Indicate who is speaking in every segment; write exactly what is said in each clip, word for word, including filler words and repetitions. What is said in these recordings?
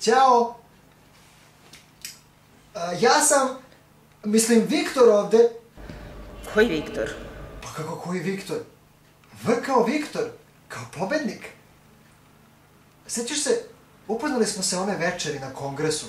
Speaker 1: Ćao. Ja sam, mislim, Viktor ovde.
Speaker 2: Koji Viktor?
Speaker 1: Pa kako koji Viktor? V kao Viktor, kao pobednik. Sećaš se, upoznali smo se one večeri na kongresu.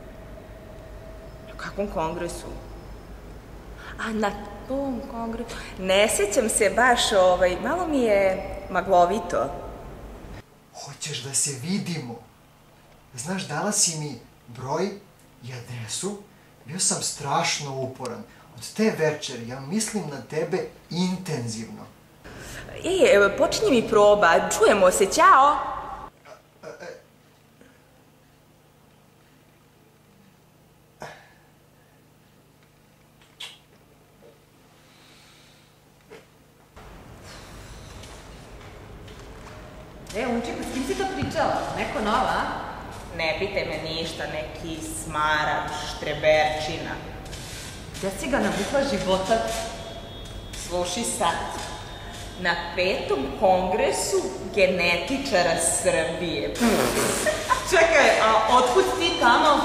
Speaker 2: Na kakvom kongresu? A, na tom kongresu. Ne sećam se baš, ovaj, malo mi je maglovito.
Speaker 1: Hoćeš da se vidimo? Znaš, dala si mi broj i adresu, bio sam strašno uporan. Od te večeri ja mislim na tebe intenzivno.
Speaker 2: E, počinje mi proba, čujemo se, ćao!
Speaker 3: E, Unčiko, s kim si to pričala? Neko nova, a?
Speaker 2: Ne pite me ništa, neki smarač, štreberčina.
Speaker 3: Gde si ga navukla života?
Speaker 2: Sluši sad. Na petom kongresu genetičara Srbije. Čekaj, a otkud ti tamo?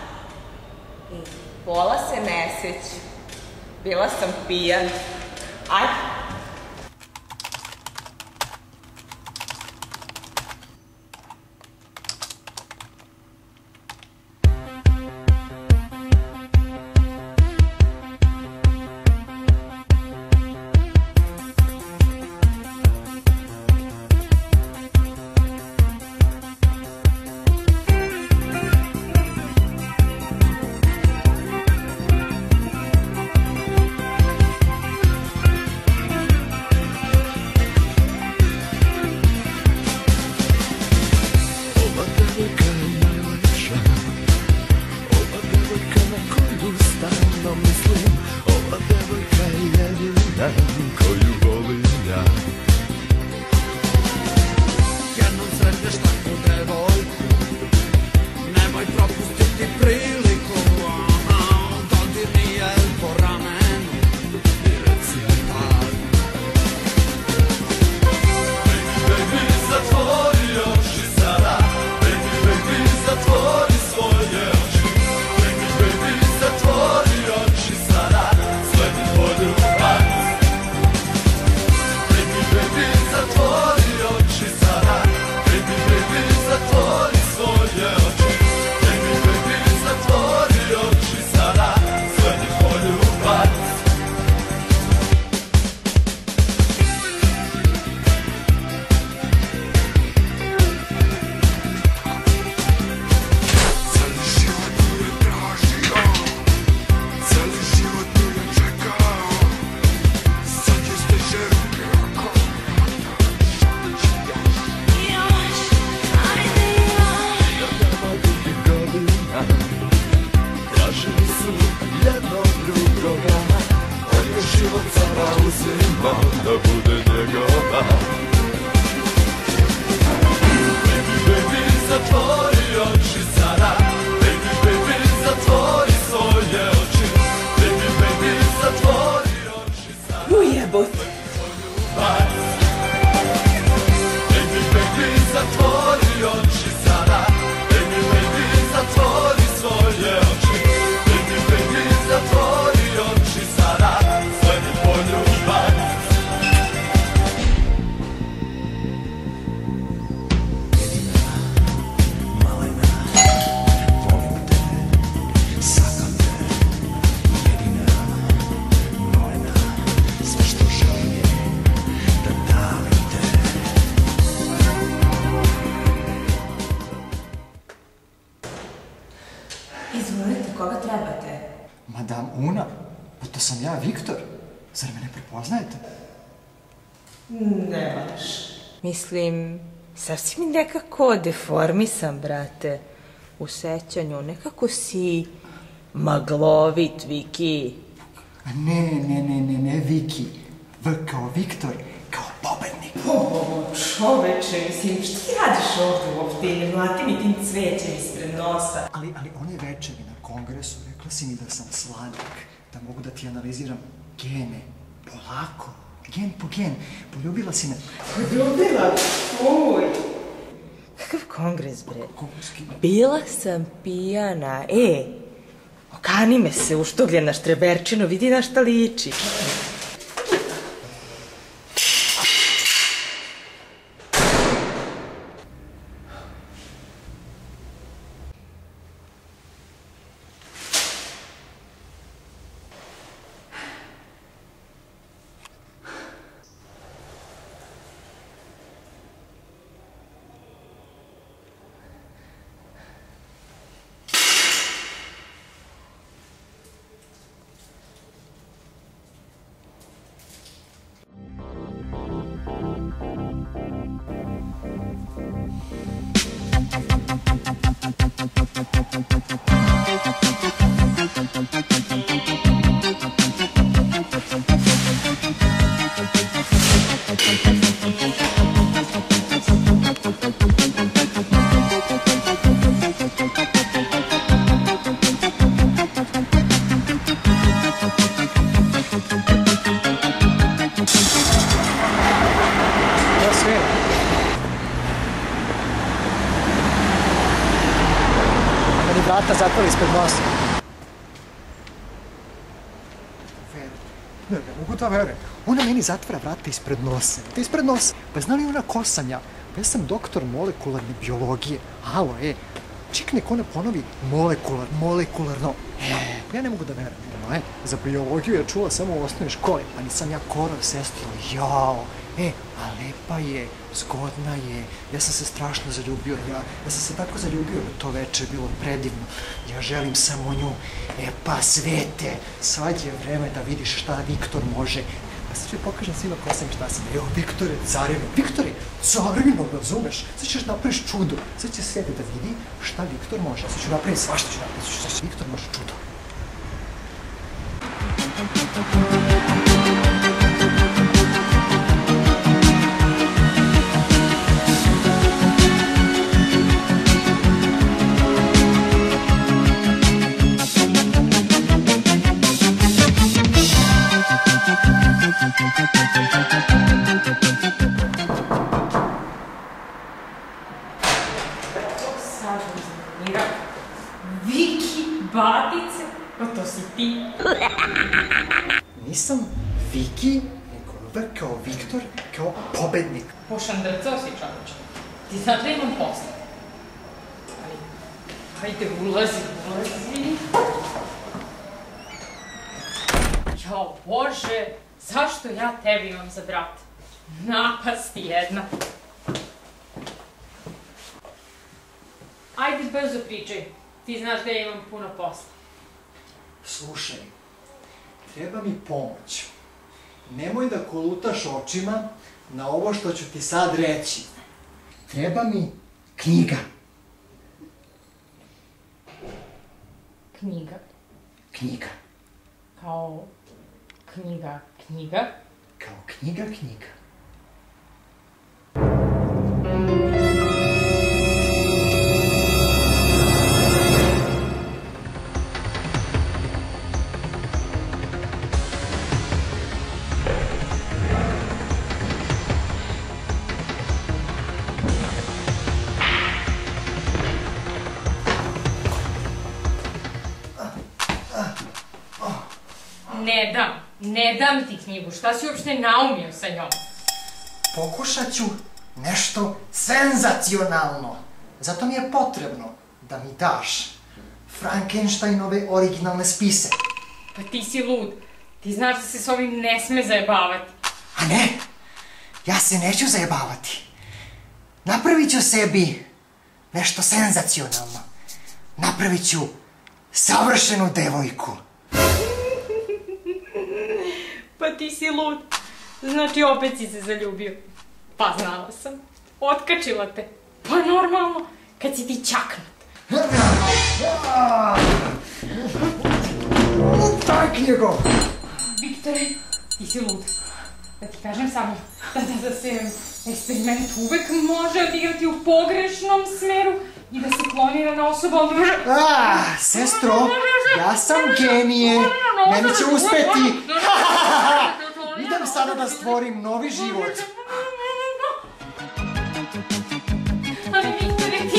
Speaker 2: Pola se ne seća. Bila sam pijan. Ajde.
Speaker 3: Izvolite, koga trebate?
Speaker 1: Madam Una, pa to sam ja, Viktor. Zar me ne prepoznajete?
Speaker 2: Ne baš. Mislim, sasvim nekako deformisan, brate. U sećanju, nekako si maglovit, Viki.
Speaker 1: Ne, ne, ne, ne, ne, Viki. V kao Viktor, kao pobednik.
Speaker 2: O, čoveče, mislim, što ti radiš ovdje uopšte? Ne mlati mi tim cvećem ispred nosa.
Speaker 1: Ali, ali one večeri na kongresu rekla si mi da sam sladak, da mogu da ti analiziram gene, polako, gen po gen. Poljubila si me.
Speaker 2: Poljubila? Uj! Kakav kongres, bre. Bila sam pijana, e, okani me se uštugljena štreberčino, vidi na šta liči.
Speaker 1: Vrata zatvori ispred nosa. Ne, ne mogu da verujem. Ona meni zatvara vrata ispred nosa. Da ispred nosa. Pa zna li ona ko sam ja? Pa ja sam doktor molekularne biologije. Alo, e. Čik nek ona ponovi molekular, molekularno. E, ja ne mogu da verujem. E, za biologiju je čula samo u osnovnoj školi. Pa nisam ja korov, sestro. Jao. E, a lepa je, zgodna je, ja sam se strašno zaljubio, ja, ja sam se tako zaljubio, to veče je bilo predivno, ja želim samo nju, e pa svete, sad je vreme da vidiš šta Viktor može, pa sad ću pokažem svima ko sam i šta sam, evo Viktore, carino, Viktore, carino, razumeš, sad ćeš napraviš čudo, sad će svete da vidi šta Viktor može, sad ću napraviti svašta ću napraviti, sad će Viktor može čudo.
Speaker 3: Viki, Batice, pa to si ti.
Speaker 1: Nisam Viki, nego uvek kao Viktor, kao pobednik.
Speaker 3: Pošandrcao si, čoveče. Ti znaš da imam posla. Ali, hajde, ulazi, ulazi. Jao, Bože, zašto ja tebi imam za brat? Napasti jedna. Ajde, brzo pričaj. Ti znaš da ja imam puno posla.
Speaker 1: Slušaj, treba mi pomoć. Nemoj da kolutaš očima na ovo što ću ti sad reći. Treba mi knjiga.
Speaker 3: Knjiga?
Speaker 1: Knjiga.
Speaker 3: Kao knjiga, knjiga?
Speaker 1: Kao knjiga, knjiga.
Speaker 3: Ne dam, ne dam ti knjigu. Šta si uopšte naumio sa njom?
Speaker 1: Pokušat ću nešto senzacionalno. Zato mi je potrebno da mi daš Frankensteinove originalne spise.
Speaker 3: Pa ti si lud. Ti znaš da se s ovim ne sme zajebavati.
Speaker 1: A ne, ja se neću zajebavati. Napravit ću sebi nešto senzacionalno. Napravit ću savršenu devojku.
Speaker 3: Pa ti si lud. Znači, opet si se zaljubio. Pa znala sam. Otkačila te. Pa normalno, kad si ti čaknut.
Speaker 1: Daj knjigu!
Speaker 3: Viktore, ti si lud. Da ti kažem samo da, da, da se eksperiment uvek može odigrati u pogrešnom smeru i da se klonira na osoba od...
Speaker 1: Ah, sestro, ja sam genije. Meni će uspeti. Idem sada da stvorim novi život.
Speaker 3: Ali Viktore,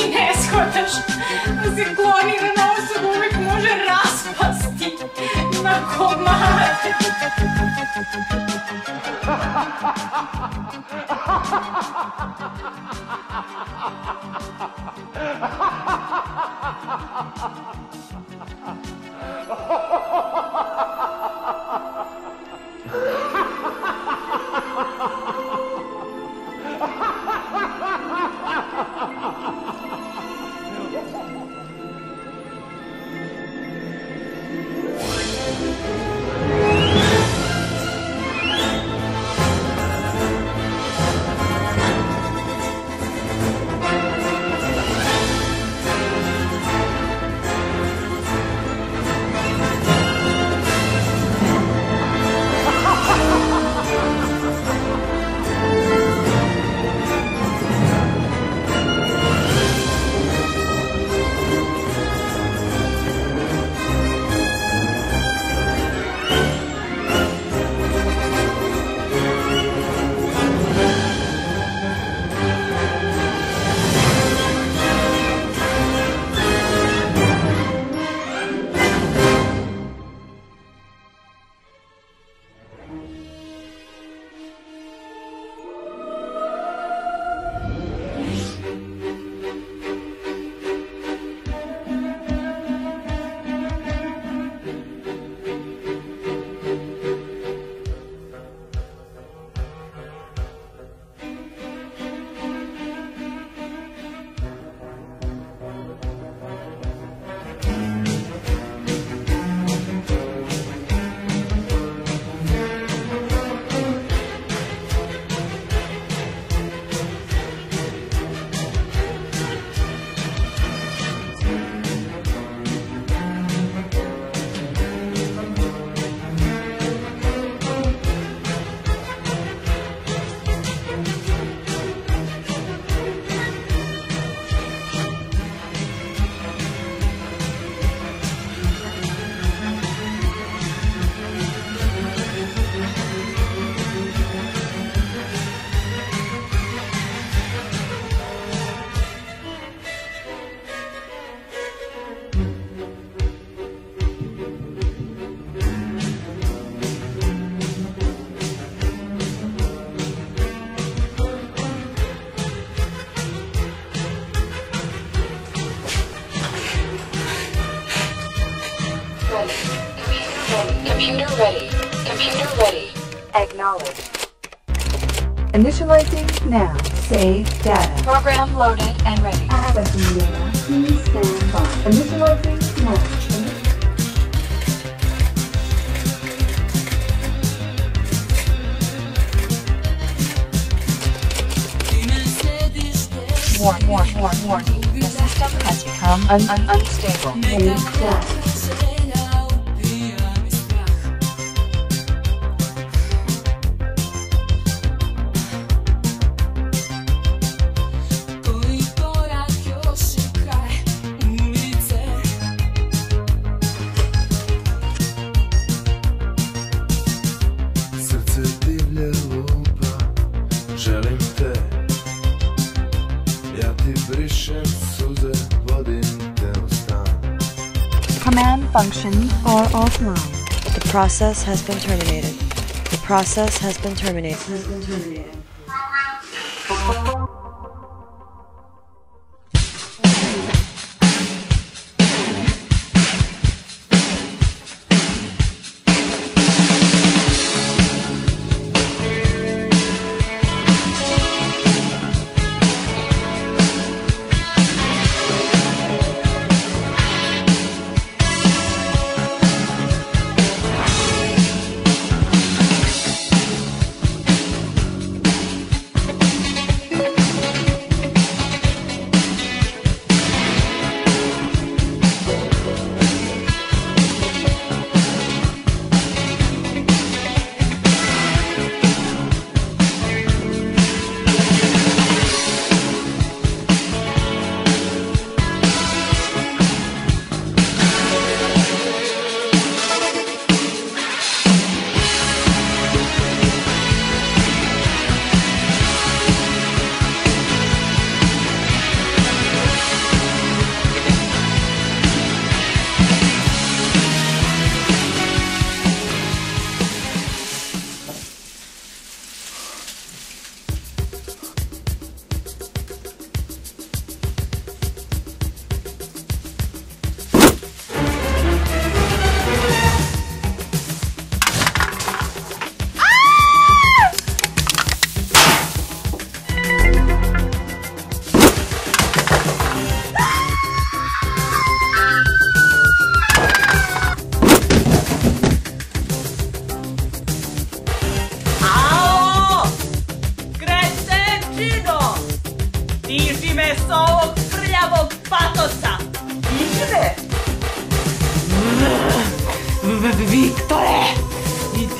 Speaker 3: shvataš da se klonirana osoba uvek može raspasti na komade.
Speaker 4: Computer ready. Computer ready. Acknowledge.
Speaker 5: Initializing now. Save data.
Speaker 4: Program loaded and ready.
Speaker 5: Accessing data. Please stand by. Initializing now.
Speaker 4: Warn, warn, warn, warning. The system has become un un unstable.
Speaker 5: Save data.
Speaker 6: Command functions are offline. The process has been terminated. The process has been terminated. Has been terminated.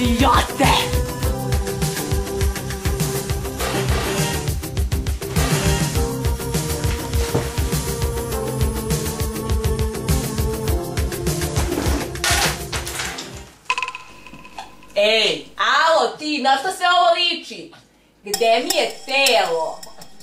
Speaker 2: idiote! Ej, alo ti, na što se ovo liči? Gde mi je telo?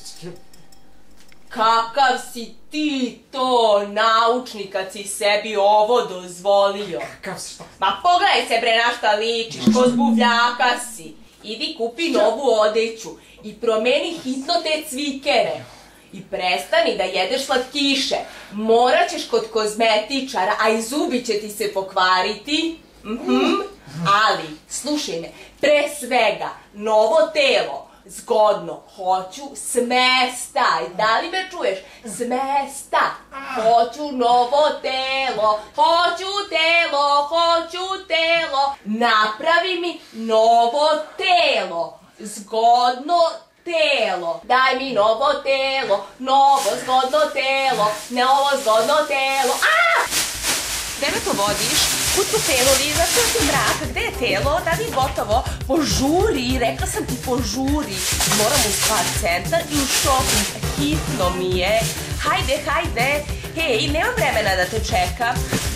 Speaker 2: Kakav si ti to naučnik kad si sebi ovo dozvolio?
Speaker 1: Kakav si što?
Speaker 2: Ma pogledaj se bre na šta ličiš, ko zbuvljaka si. Idi kupi novu odeću i promeni hitno te cvikere. I prestani da jedeš slatkiše. Morat ćeš kod kozmetičara, a i zubi će ti se pokvariti. Mhm. Ali, slušaj me, pre svega, novo telo, zgodno, hoću smestaj, da li me čuješ? Smesta, hoću novo telo, hoću telo, hoću telo, napravi mi novo telo, zgodno telo, daj mi novo telo, novo zgodno telo, novo zgodno telo, aaa! Gde me to vodiš? Kud tu telo? Zašto je tu mrak? Gde je telo? Da li je gotovo? Požuri, rekla sam ti požuri. Moram u spa centar i u shopping. Hitno mi je. Hajde, hajde. Hej, nemam vremena da te čekam.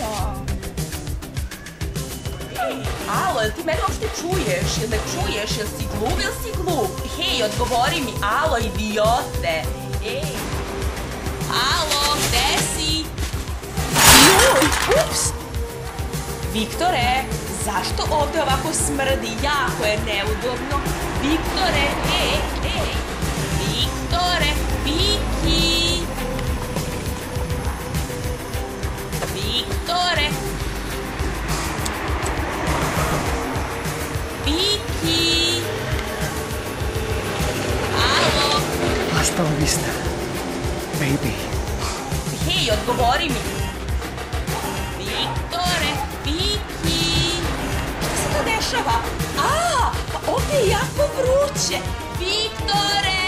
Speaker 2: Hej, alo, jel ti mene uopšte čuješ? Jel me čuješ? Jel si glup ili si glup? Hej, odgovori mi. Alo, idiote. Ej. Alo, gde si? Joj, ups! Viktore, zašto ovde ovako smrdi? Jako je neudobno. Viktore, ej, ej! Viktore, Viki! Viktore! Viki! Alo?
Speaker 1: Hasta la vista, baby.
Speaker 2: Hej, odgovori mi! Viktore, Viki! Šta se to dešava? A, pa ovde je jako vruće! Viktore!